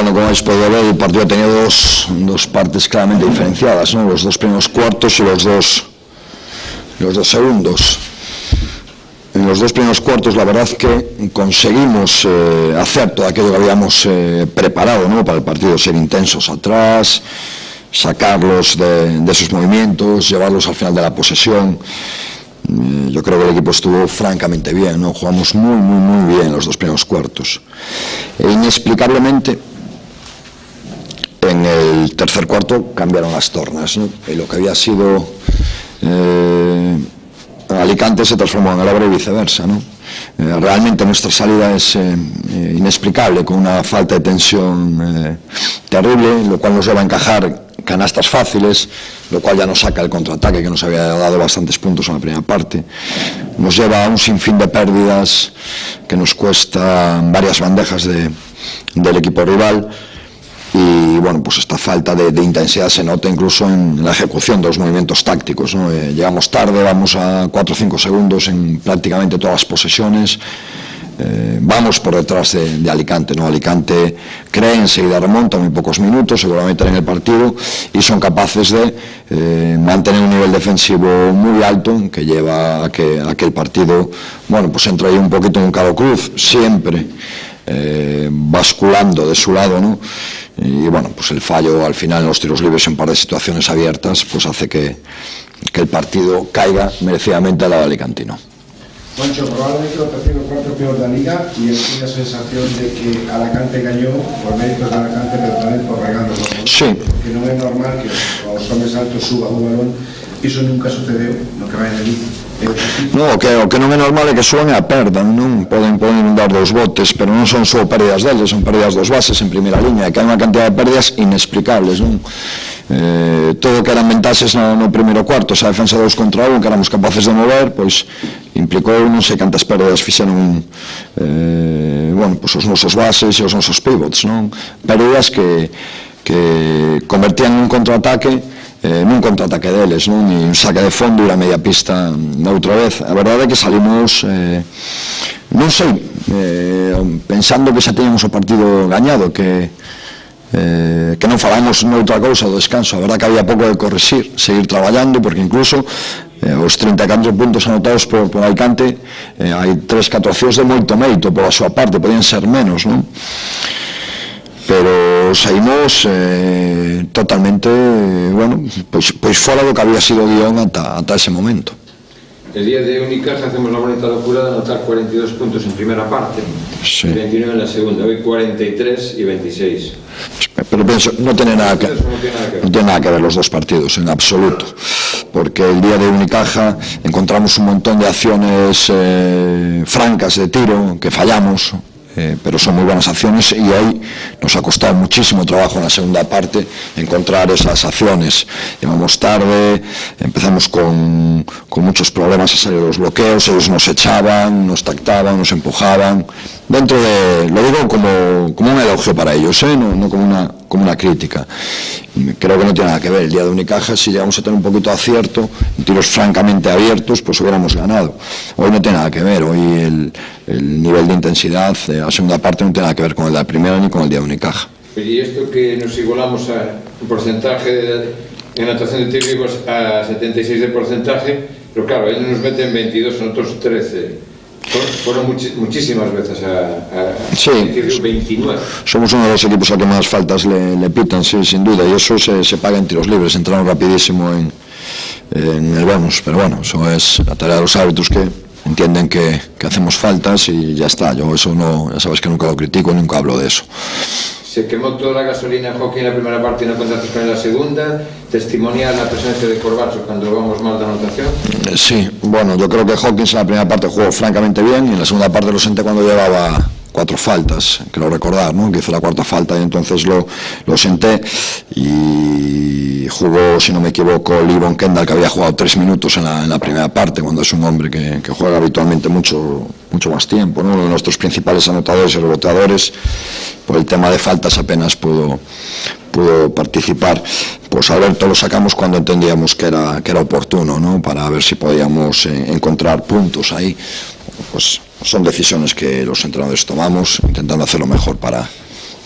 bueno, como habéis podido ver, el partido ha tenido dos partes claramente diferenciadas, ¿no? Los dos primeros cuartos y los dos segundos. En los dos primeros cuartos, la verdad que conseguimos hacer todo aquello que habíamos preparado, ¿no? Para el partido, ser intensos atrás, sacarlos de sus movimientos, llevarlos al final de la posesión. Yo creo que el equipo estuvo francamente bien, ¿no? Jugamos muy bien los dos primeros cuartos. E inexplicablemente, en el tercer cuarto cambiaron las tornas, ¿no? Y lo que había sido Alicante se transformó en el Ábrego y viceversa, ¿no? Realmente nuestra salida es inexplicable, con una falta de tensión terrible, lo cual nos lleva a encajar canastas fáciles, lo cual ya nos saca el contraataque que nos había dado bastantes puntos en la primera parte. Nos lleva a un sinfín de pérdidas que nos cuesta varias bandejas del equipo rival. Y bueno, pues esta falta de intensidad se nota incluso en la ejecución de los movimientos tácticos, ¿no? Llegamos tarde, vamos a 4 o 5 segundos en prácticamente todas las posesiones. Vamos por detrás de Alicante, ¿no? Alicante cree, enseguida remonta, muy pocos minutos, se vuelve a meter en el partido y son capaces de mantener un nivel defensivo muy alto que lleva a que el partido, bueno, pues entra ahí un poquito en un cabo cruz, siempre basculando de su lado, ¿no? Y bueno, pues el fallo al final en los tiros libres en un par de situaciones abiertas pues hace que el partido caiga merecidamente al lado alicantino. Moncho, probablemente lo tercero o cuarto peor de la Liga y él tiene la sensación de que Alacante cayó por méritos de Alacante, pero también por regalos, ¿no? Sí. Porque no es normal que cuando los hombres altos suban un balón, iso nunca sucedeu no que vai na Liga. No, o que non é normal é que suban e a perdan, non? Poden inundar dos botes, pero non son só pérdidas deles, son pérdidas dos bases en primeira liña, que hai unha cantidad de pérdidas inexplicables, non? Todo que eran ventaxes no primeiro cuarto, esa defensa 2 contra 1 que éramos capaces de mover, pois implicou non sei cantas pérdidas fixeron bueno, pois os nosos bases e os nosos pivots, non? Pérdidas que convertían nun contraataque nun contraataque deles, non? Ni un saque de fondo e a media pista na outra vez. A verdade é que salimos non sei, pensando que xa teníamos o partido gañado, que non falamos noutra cousa do descanso. A verdade que había pouco de correxir, seguir traballando, porque incluso os 34 puntos anotados por Alicante hai 3-4 accións de moito mérito pola súa parte, podían ser menos, non? Pero saímos totalmente, bueno, pois fora do que había sido o guión ata ese momento. El día de Unicaja hacemos la bonita locura de anotar 42 puntos en primera parte, sí. 29 en la segunda, hoy 43 y 26. Pero pienso, no tiene nada que ver los dos partidos, en absoluto, porque el día de Unicaja encontramos un montón de acciones francas de tiro que fallamos, pero son muy buenas acciones y ahí nos ha costado muchísimo trabajo en la segunda parte encontrar esas acciones. Llevamos tarde, empezamos con muchos problemas a salir de los bloqueos, ellos nos echaban, nos tactaban, nos empujaban, dentro de, lo digo como un elogio para ellos, no como una crítica. Creo que no tiene nada que ver. El día de Unicaja, si llegamos a tener un poquito de acierto, en tiros francamente abiertos, pues hubiéramos ganado. Hoy no tiene nada que ver, hoy el nivel de intensidad de la segunda parte no tiene nada que ver con el de la primera ni con el día de Unicaja. Y esto que nos igualamos a un porcentaje en anotación de tiros a 76 de porcentaje, pero claro, ellos nos meten 22, nosotros 13. Fueron muchísimas veces sí, 29. Somos uno de los equipos a que más faltas le pitan, sí, sin duda, y eso se paga en tiros libres. Entraron rapidísimo en el bonus, pero bueno, eso es la tarea de los árbitros, que entienden que hacemos faltas y ya está. Yo eso no, ya sabes que nunca lo critico, nunca hablo de eso. Se quemó toda la gasolina Hockey en la primera parte y no contaste con la segunda. ¿Testimonia la presencia de Corbacho cuando vamos mal de anotación? Sí, bueno, yo creo que Hawkins en la primera parte jugó francamente bien y en la segunda parte lo senté cuando llevaba 4 faltas, creo recordar, ¿no? Que hizo la cuarta falta y entonces lo senté y jugó, si no me equivoco, Livon Kendall, que había jugado 3 minutos en la primera parte, cuando es un hombre que juega habitualmente mucho más tiempo, ¿no? Uno de nuestros principales anotadores y reboteadores, por el tema de faltas apenas pudo participar. Pues Alberto lo sacamos cuando entendíamos que era oportuno, ¿no? Para ver si podíamos encontrar puntos ahí. Pues son decisiones que los entrenadores tomamos, intentando hacer lo mejor para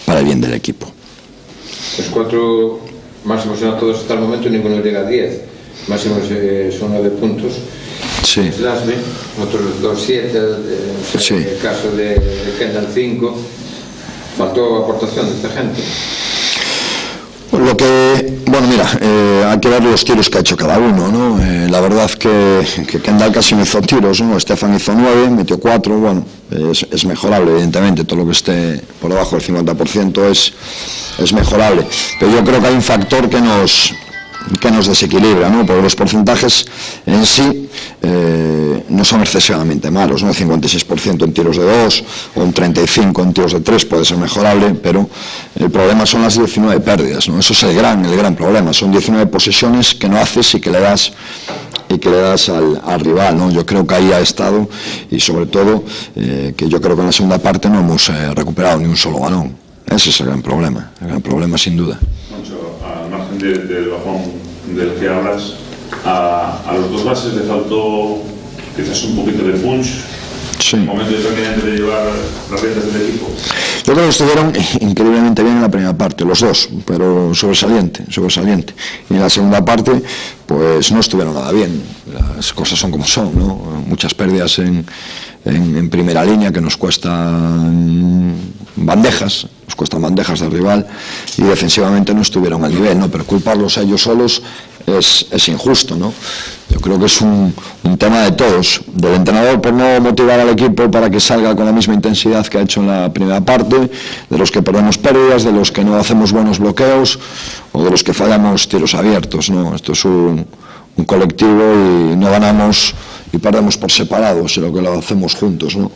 para el bien del equipo. Los 4 máximos todos hasta el momento, ninguno llega a 10. Máximos son 9 puntos. Sí. Slasby, otros 2-7, sí. El caso de Kendall 5. Faltó aportación de esta gente. Lo que, bueno, mira, hay que ver los tiros que ha hecho cada uno, ¿no? La verdad que Kendall casi no hizo tiros, ¿no? Estefan hizo 9, metió 4, bueno, es mejorable, evidentemente, todo lo que esté por debajo del 50% es mejorable, pero yo creo que hay un factor que nos desequilibra, ¿no? Porque los porcentajes en sí no son excesivamente malos, ¿no? 56% en tiros de 2 o un 35% en tiros de 3 puede ser mejorable, pero el problema son las 19 pérdidas, ¿no? Eso es el gran problema, son 19 posesiones que no haces y que le das al rival, ¿no? Yo creo que ahí ha estado, y sobre todo que yo creo que en la segunda parte no hemos recuperado ni un solo balón. Ese es el gran problema sin duda. Moncho, al margen del bajón del que hablas, a los dos bases le faltó quizás un poquito de punch, sí. Un momento determinante de llevar las riendas del equipo. Yo creo que estuvieron increíblemente bien en la primera parte, los dos, pero sobresaliente. Y en la segunda parte, pues no estuvieron nada bien. Las cosas son como son, ¿no? Muchas pérdidas en primera línea que nos cuestan bandejas del rival, y defensivamente no estuvieron al nivel, ¿no? Pero culparlos a ellos solos es injusto, ¿no? Yo creo que es un tema de todos, del entrenador por no motivar al equipo para que salga con la misma intensidad que ha hecho en la primera parte, de los que perdemos pérdidas, de los que no hacemos buenos bloqueos o de los que fallamos tiros abiertos, ¿no? Esto es un colectivo y no ganamos y perdemos por separado, sino que lo hacemos juntos, ¿no?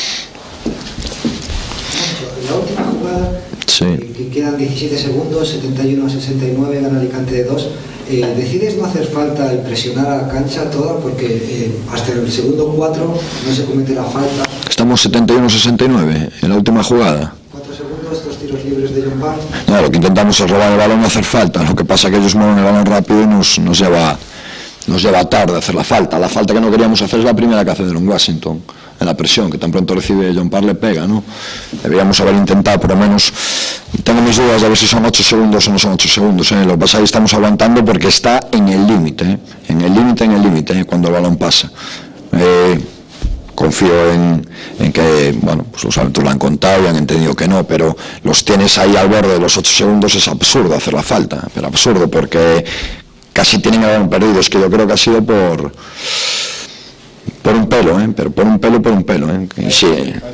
En la última jugada, sí. Que quedan 17 segundos, 71-69, gana Alicante de 2. ¿Decides no hacer falta y presionar a la cancha toda? Porque hasta el segundo 4 no se comete la falta. Estamos 71-69 en la última jugada. 4 segundos, 2 tiros libres de John Parr. No, lo que intentamos es robar el balón y hacer falta. Lo que pasa es que ellos mueven el balón rápido y nos lleva tarde a hacer la falta. La falta que no queríamos hacer es la primera que hace Delon Washington, en la presión, que tan pronto recibe John Parr le pega, ¿no? Deberíamos haber intentado, por lo menos, tengo mis dudas de ver si son 8 segundos o no son 8 segundos, ¿eh? Lo que pasa es que estamos aguantando porque está en el límite, cuando el balón pasa. Confío en que, bueno, pues los árbitros lo han contado y han entendido que no, pero los tienes ahí al borde de los 8 segundos, es absurdo hacer la falta, pero absurdo, porque casi tienen que haber perdido. Es que yo creo que ha sido por un pelo, pero por un pelo, que sí.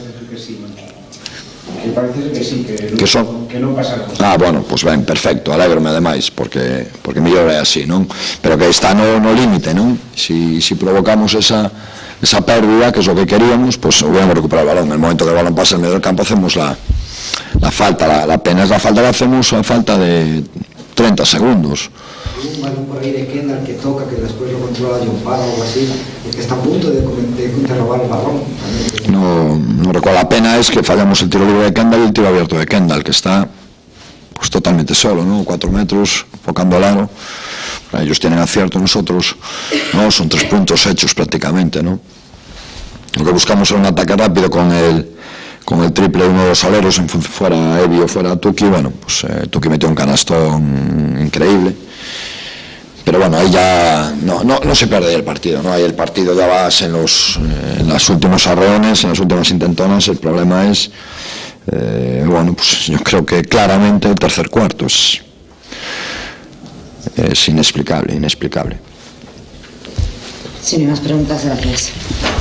Parece que sí, que no pasa nada. Bueno, pues ben, perfecto, alégrome ademais, porque mellor é así, non? Pero que está no límite, non? Si provocamos esa pérdida, que es lo que queríamos, pues hubiéramos recuperado el balón. En el momento que el balón pasa en medio del campo hacemos la falta, la pena es la falta que hacemos a falta de 30 segundos. Un balón por ahí de Kendall que toca, que después lo controla John Parr o algo así, que está a punto de robar el balón. No recuerdo, la pena es que fallamos el tiro libre de Kendall y el tiro abierto de Kendall, que está pues totalmente solo, ¿no? 4 metros, enfocando al aro. Ellos tienen acierto, nosotros no, son 3 puntos hechos prácticamente, ¿no? Lo que buscamos era un ataque rápido con el triple de uno de los aleros, fuera Evi o fuera Tuki. Bueno, pues Tuki metió un canastón increíble, pero bueno, ahí ya no se pierde el partido, ¿no? Ahí el partido ya vas en los últimos arreones, en las últimas intentonas. El problema es, bueno, pues yo creo que claramente el tercer cuarto es inexplicable. Sin más preguntas, gracias.